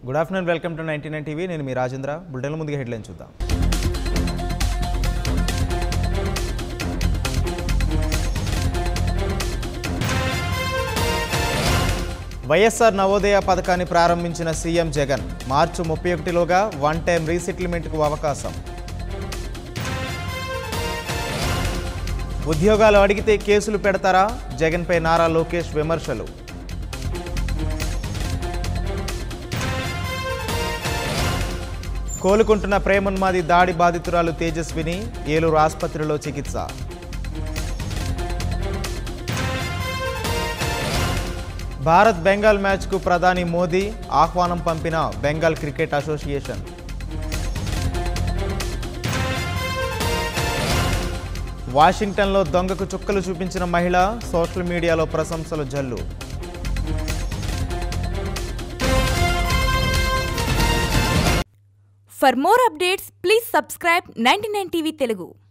Good afternoon, welcome to 99 TV. నేను మీ రాజేంద్ర. బులెటిన్ల ముందుగా హెడ్లైన్ చూద్దాం. వైఎస్ఆర్ నవోదయ పథకాన్ని ప్రారంభించిన సీఎం జగన్. మార్చి 31లోగా వన్ టైం రీసెటిల్మెంట్కు అవకాశం. ఉద్యోగాలు అడిగితే కేసులు పెడతారా? జగన్పై నారా లోకేష్ విమర్శలు. కోలుకుంటున్న ప్రేమోన్మాది దాడి బాధితురాలు తేజస్విని. ఏలూరు ఆసుపత్రిలో చికిత్స. భారత్ బెంగాల్ మ్యాచ్కు ప్రధాని మోదీ ఆహ్వానం పంపిన బెంగాల్ క్రికెట్ అసోసియేషన్. వాషింగ్టన్లో దొంగకు చుక్కలు చూపించిన మహిళ. సోషల్ మీడియాలో ప్రశంసలు జల్లు. For more updates, please subscribe 99TV Telugu.